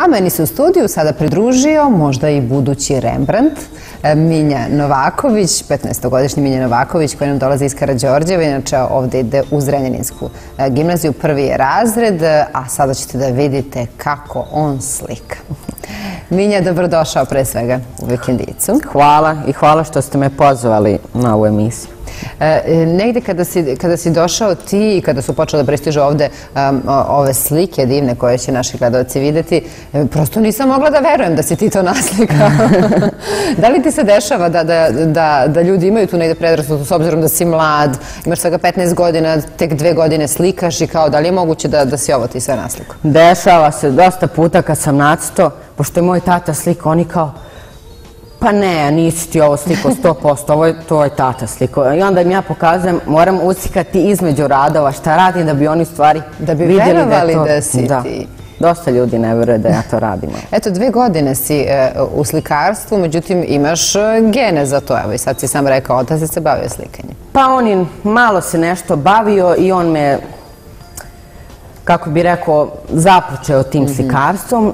meni se u studiju sada pridružio možda i budući Rembrandt, Minja Novaković, 15-godišnji Minja Novaković koji nam dolazi iz Karađorđeva, inače ovdje ide u Zrenjaninsku gimnaziju, prvi je razred, a sada ćete da vidite kako on slika. Minja, dobrodošao pre svega u Vikendicu. Hvala i hvala što ste me pozvali na ovu emisiju. Negde kada si došao ti i kada su počele da pristižu ovde ove slike divne koje će naši gledalci videti, prosto nisam mogla da verujem da si ti to naslikao. Da li ti se dešava da ljudi imaju tu negde predrasudu s obzirom da si mlad, imaš svega 15 godina, tek 2 godine slikaš i kao da li je moguće da si ovo ti sve naslikao? Dešava se dosta puta kad sam nacrtao, pošto je moj tata slika, oni kao pa ne, nisi ti ovo sliko 100%, ovo je tvoj tata sliko. I onda im ja pokazujem, moram uslikati između radova šta radim da bi oni stvari vidjeli da je to... Da bi verovali da si ti. Dosta ljudi ne veruje da ja to radim. Eto, 2 godine si u slikarstvu, međutim imaš gene za to. Evo i sad si sam rekao, otac se bavio slikanjem. Pa on je malo se nešto bavio i on me, kako bi rekao, započeo tim slikarstvom.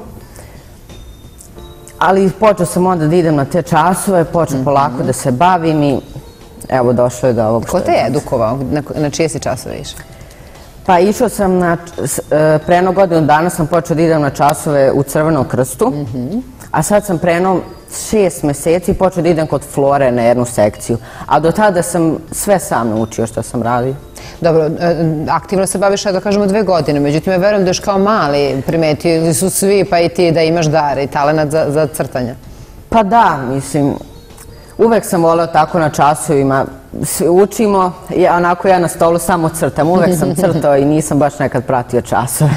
Ali počeo sam onda da idem na te časove, počeo polako da se bavim i evo došlo je do ovog što je. Ko te je edukovao? Na čije si časove išao? Pa išao sam pre jedno godinu dana sam počeo da idem na časove u Crvenom krstu, a sad sam pre jedno 6 meseci počeo da idem kod Flore na jednu sekciju. A do tada sam sve sam naučio što sam radio. Dobro, aktivno se baviš, da kažemo, 2 godine, međutim ja verujem da još kao mali primetili su svi pa i ti da imaš dar i talenat za crtanje. Pa da, mislim, uvek sam voleo tako na časovima, učimo, onako ja na stolu samo crtam, uvek sam crtao i nisam baš nekad pratio časove.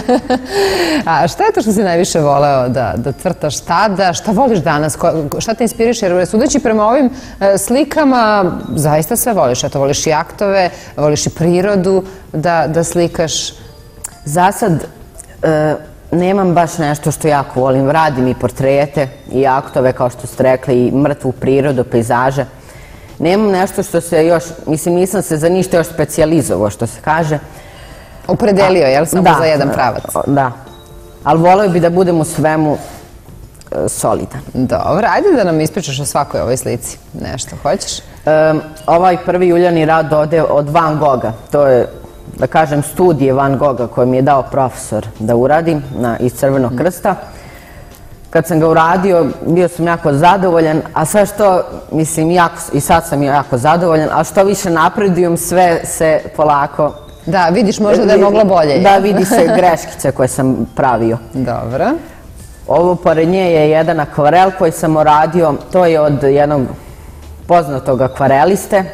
A šta je to što si najviše voleo da crtaš tada, šta voliš danas, šta te inspiriše, jer sudeći prema ovim slikama zaista sve voliš, eto voliš i aktove, voliš i prirodu da slikaš. Za sad nemam baš nešto što jako volim, radim i portrete i aktove kao što ste rekli i mrtvu prirodu, pejzaže. Nemam nešto što se još, mislim nisam se za ništa još specijalizovao što se kaže. Opredelio, jel? Samo za jedan pravac. Da, ali voleo bi da budem u svemu solidan. Dobro, ajde da nam ispričaš o svakoj ovoj slici. Nešto, hoćeš? Ovaj prvi juljani rad ode od Van Gogha. To je, da kažem, studije Van Gogha koje mi je dao profesor da uradim iz Crvenog krsta. Kad sam ga uradio, bio sam jako zadovoljan, a sve što, mislim, i sad sam jako zadovoljan, a što više napredujem, sve se polako... Da, vidiš možda da je moglo bolje. Da, vidi se greškice koje sam pravio. Dobro. Ovo pored nje je jedan akvarel koji sam uradio, to je od jednog poznatog akvareliste.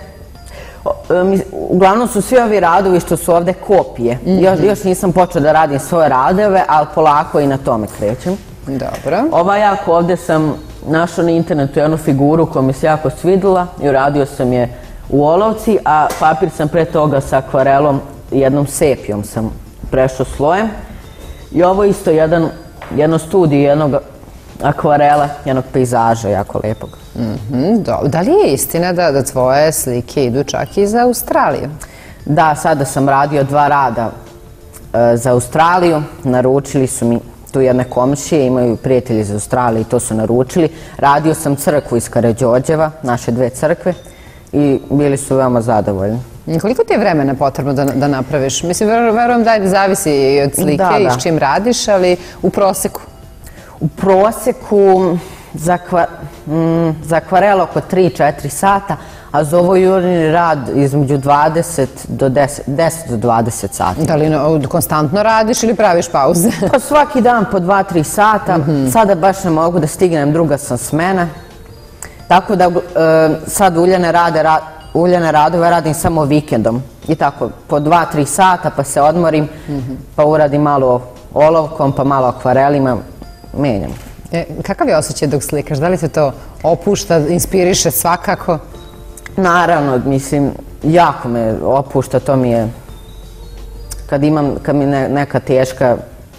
Uglavnom su svi ovi radovi što su ovde kopije. Još nisam počeo da radim svoje radove, ali polako i na tome krećem. Dobro. Ovdje sam našao na internetu jednu figuru koja mi se jako svidila i uradio sam je u olovci, a papir sam pre toga sa akvarelom, jednom sepijom sam prešao slojem. I ovo isto jedno studij jednog akvarela, jednog pejzaža jako lepog. Da li je istina da tvoje slike idu čak i za Australiju? Da, sada sam radio 2 rada za Australiju, naručili su mi tu jedne komšije, imaju prijatelji iz Australije i to su naručili. Radio sam crkvu iz Karađorđeva, naše 2 crkve i bili su veoma zadovoljni. Koliko ti je vremena potrebno da napraviš? Mislim, verujem da zavisi i od slike i s čim radiš, ali u proseku? U proseku za akvarel oko 3-4 sata, a za ovo juljani rad između 10 do 20 sati. Da li konstantno radiš ili praviš pauze? Pa svaki dan po 2-3 sata. Sada baš ne mogu da stignem, druga sam smena. Tako da sad uljane radove radim samo vikendom. I tako, po 2-3 sata pa se odmorim, pa uradim malo olovkom, pa malo akvarelima, menjam. Kakav je osjećaj dok slikaš? Da li se to opušta, inspiriše svakako? Naravno, mislim, jako me opušta, to mi je, kad mi neka teška...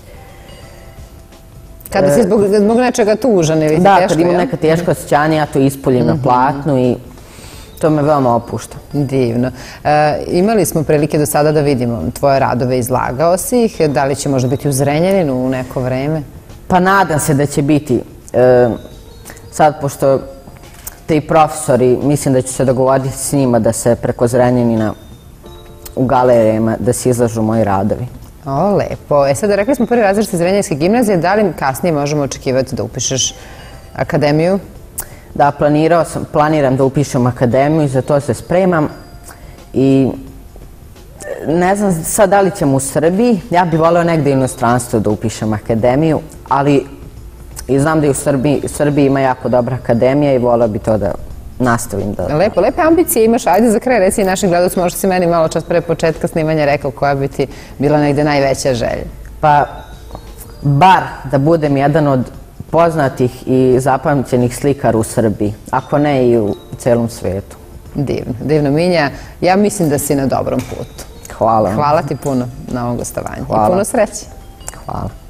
Kada si zbog nečega tužan ili ti teško, da, kad imam neka teška osjećanja, ja to ispoljim na platnu i to me veoma opušta. Divno. Imali smo prilike do sada da vidimo tvoje radove, izlagao si ih, da li će možda biti u Zrenjaninu u neko vreme? Pa nadam se da će biti. Sad, pošto ti profesori, mislim da ću se dogovoriti s njima da se preko Zrenjanina u galerijama da se izlažu moji radovi. O, lepo. Sada rekli smo prvi razred Zrenjaninske gimnazije, da li kasnije možemo očekivati da upišeš akademiju? Da, planiram da upišem akademiju i za to se spremam i ne znam sad da li ćem u Srbiji, ja bih voleo negde u inostranstvu da upišem akademiju, ali i znam da i u Srbiji ima jako dobra akademija i voleo bi to da nastavim da... Lepe ambicije imaš. Ajde za kraj reci našim gledalcima, možda si meni malo čas pre početka snimanja rekao koja bi ti bila negde najveća želja. Pa, bar da budem jedan od poznatih i zapamćenih slikara u Srbiji, ako ne i u celom svetu. Divno, Minja. Ja mislim da si na dobrom putu. Hvala. Hvala ti puno na ovom gostovanju. Hvala. I puno sreće. Hvala.